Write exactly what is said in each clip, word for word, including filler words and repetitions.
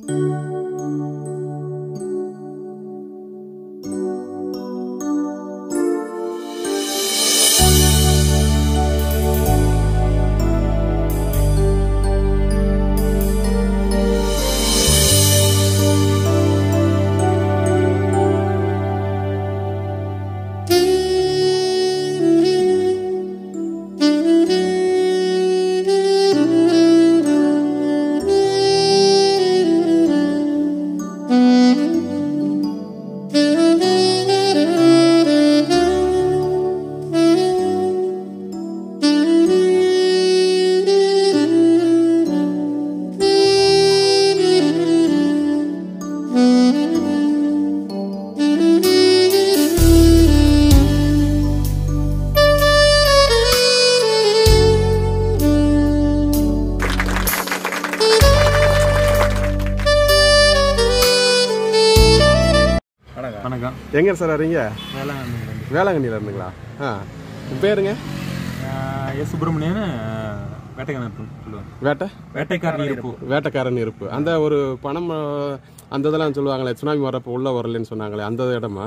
எங்க சார் வரீங்க? வேளாங்கண்ணில இருந்துங்களா? ஆ, பேருங்க? எஸ் சுப்பிரமணியன். வேட்டைக்காரன் சொல்லுவாங்க. வேட்டை வேட்டைக்காரன் இருப்பு. வேட்டைக்காரன் இருப்பு. அந்த ஒரு பணம் அந்த இதெல்லாம் சொல்லுவாங்களே, சுனாமி வரப்ப உள்ள வரலன்னு சொன்னாங்களே, அந்த இடமா?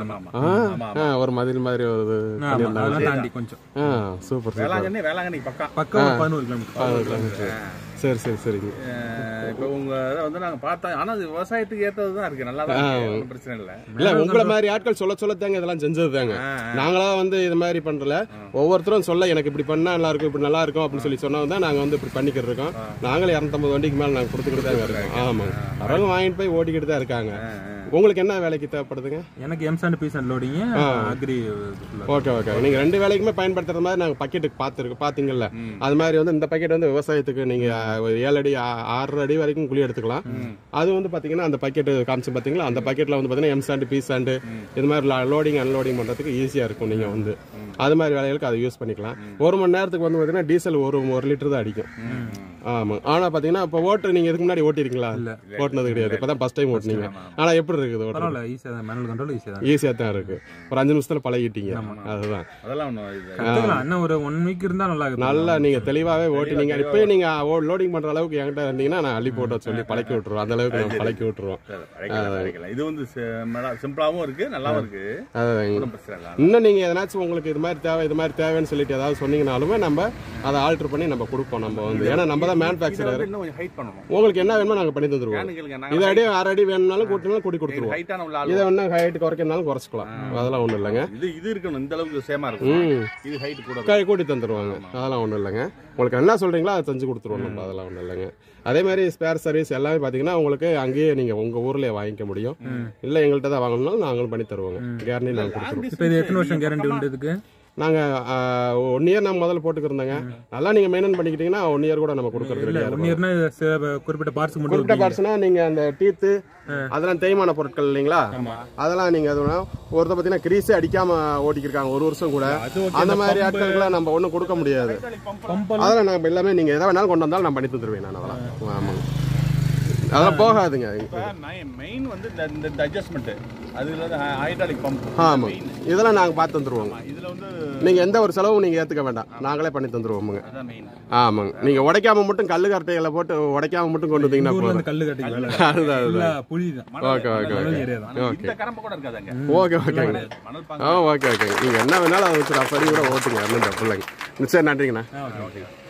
ஒரு மதில் மாதிரி ஒரு கொஞ்சம். சூப்பர். வேளாங்கண்ணி வேளாங்கண்ணி பக்கம் பக்கம் பதினோரு கிலோமீட்டர். சரி சரி சரிங்க. இப்போ உங்க இதை வந்து நாங்க பார்த்தோம். ஆனா அது விவசாயத்துக்கு ஏற்றதுதான் இருக்கு. நல்லா தான், பிரச்சனை இல்லை. இல்ல உங்களை மாதிரி ஆட்கள் சொல்ல சொல்ல தாங்க இதெல்லாம் செஞ்சது தாங்க. நாங்களா வந்து இது மாதிரி பண்றல, ஒவ்வொருத்தரும் சொல்ல எனக்கு இப்படி பண்ணா நல்லா இருக்கும், இப்படி நல்லா இருக்கும் அப்படின்னு சொல்லி சொன்னது தான் நாங்க வந்து இப்படி பண்ணிக்கிட்டு இருக்கோம். நாங்களே இரநூத்தம்பது வண்டிக்கு மேல நாங்க கொடுத்துக்கிட்டு தான் இருக்கோம். ஆமாங்க, வரவங்க வாங்கிட்டு போய் ஓட்டிக்கிட்டு தான் இருக்காங்க. உங்களுக்கு என்ன வேலைக்கு தேவைப்படுதுங்க? எனக்கு M sand P sand loading அக்ரி. Okay okay. நீங்க ரெண்டு வேலைக்குமே பயன்படுத்துற மாதிரி நாங்க பக்கெட்டுக்கு பாத்துருக்கு பாத்தீங்கல்ல, அது மாதிரி வந்து இந்த பக்கெட் வந்து விவசாயத்துக்கு நீங்க ஏழு அடி ஆறு அடி வரைக்கும் குழி எடுத்துக்கலாம். அது வந்து பாத்தீங்கன்னா அந்த பக்கெட் காமிச்சு பாத்தீங்களா, அந்த பக்கெட்ல வந்து பாத்தீங்கன்னா எம் சாண்ட் பி சாண்ட் இது மாதிரி லோடிங் அன்லோடிங் பண்றதுக்கு ஈஸியா இருக்கும். நீங்க வந்து அது மாதிரி வேலைகளுக்கு அதை யூஸ் பண்ணிக்கலாம். ஒரு மணி நேரத்துக்கு வந்து பாத்தீங்கன்னா டீசல் ஒரு ஒரு லிட்டர் தான் அடிக்கும். ஆமா. ஆனா பாத்தீங்கன்னா இப்ப ஓட்டு நீங்க இதுக்கு முன்னாடி ஓட்டிருக்கீங்களா? ஓட்டுனது கிடையாது, இப்பதான் ஃபர்ஸ்ட் டைம் ஓட்டுனீங்க. ஆனா எப்படி இருக்குது? ஈஸியா தான் இருக்கு. ஒரு அஞ்சு நிமிஷத்துல பழகிட்டீங்க. அதுதான். நல்லா நீங்க தெளிவாவே ஓட்டினீங்க. இப்பயே நீங்க லோடிங் பண்ற அளவுக்கு என்கிட்ட இருந்தீங்கன்னா நான் அள்ளி போட்டு சொல்லி பழக்கி விட்டுருவோம். அந்த அளவுக்கு நான் பழக்கி விட்டுருவோம். இது வந்து சிம்பிளாவும் இருக்கு, நல்லாவும் இருக்கு. இன்னும் நீங்க எதனாச்சும் உங்களுக்கு இது மாதிரி தேவை இது மாதிரி தேவைன்னு சொல்லிட்டு ஏதாவது சொன்னீங்கனாலுமே நம்ம அதை ஆல்டர் பண்ணி நம்ம கொடுப்போம். நம்ம வந்து ஏன்னா நம்ம தான் மேனுஃபேக்சரர். உங்களுக்கு என்ன வேணுமோ நாங்க பண்ணி தந்துருவோம். இது அடி ஆறு அடி வேணும்னாலும் கூட்டினாலும் கூட்டி கொடுத்துருவோம். இதை வேணா ஹைட் குறைக்கனாலும் குறைச்சிக்கலாம். அதெல்லாம் ஒண்ணும் இல்லைங்க. இது இது இருக்கணும், இந்த அளவுக்கு சேமா இருக்கும். இது ஹைட் கூட கூட்டி தந்துருவாங்க. அதெல்லாம் ஒண்ணும் இல்லைங்க. உங்களுக்கு என்ன சொல்றீங்களோ அதை செஞ்சு கொடுத்துருவோம் நம்ம. அதெல்லாம் ஒண்ணும் இல்லைங்க. அதே மாதிரி ஸ்பேர் சர்வீஸ் எல்லாமே பாத்தீங்கன்னா உங்களுக்கு அங்கேயே நீங்க உங்க ஊர்லயே வாங்கிக்க முடியும். இல்ல எங்கள்கிட்ட தான் வாங்கணும்னாலும் நாங்களும் பண்ணி தருவோங்க. கேரண்டி நாங்க கொடுத்துருவோம். எத்தனை வருஷம் கேரண்டி உண்டு இதுக்கு? நாங்க ஒன் இயர் நம்ம முதல்ல போட்டுக்கிறோங்க. நல்லா நீங்க மெயின்டைன் பண்ணிக்கிட்டீங்கன்னா ஒன் இயர் கூட நம்ம கொடுக்கறது. குறிப்பிட்ட பார்ட்ஸ் குறிப்பிட்ட பார்ட்ஸ்னா நீங்க அந்த டீத்து அதெல்லாம் தேய்மான பொருட்கள் இல்லைங்களா, அதெல்லாம் நீங்க ஒருத்த பாத்தீங்கன்னா கிரீஸே அடிக்காம ஓட்டிக்கிருக்காங்க ஒரு வருஷம் கூட. அந்த மாதிரி ஆட்களுக்குலாம் நம்ம ஒன்றும் கொடுக்க முடியாது. அதெல்லாம் நம்ம எல்லாமே நீங்க எதாவது வேணாலும் கொண்டு வந்தாலும் நான் பண்ணி தந்துருவேன் நான். அதெல்லாம் ஆமாங்க, அதெல்லாம் போகாதுங்க. மெயின் வந்து இந்த அட்ஜஸ்ட்மெண்ட் அதுல ஹைட்ராலிக் பம்ப். ஆமா, இதெல்லாம் நாங்க பார்த்து தந்துருவோங்க. இதுல வந்து நீங்க எந்த ஒரு செலவும் நீங்க ஏத்துக்க வேண்டாம், நாங்களே பண்ணி தந்துருவோமுங்க. ஆமாங்க, நீங்க உடைக்காம மட்டும் கல்லு கட்டைகளை போட்டு உடைக்காம மட்டும் கொண்டு வந்தீங்கன்னா போதும். கல்லு கட்டை ஓகே ஓகே ஓகே ஓகேங்க. ஆ ஓகே ஓகே. நீங்க என்ன வேணாலும் அதை வச்சு அப்படி கூட ஓட்டுங்க. ஒன்றும் தப்பு இல்லைங்க. சரி, நன்றிங்கண்ணா.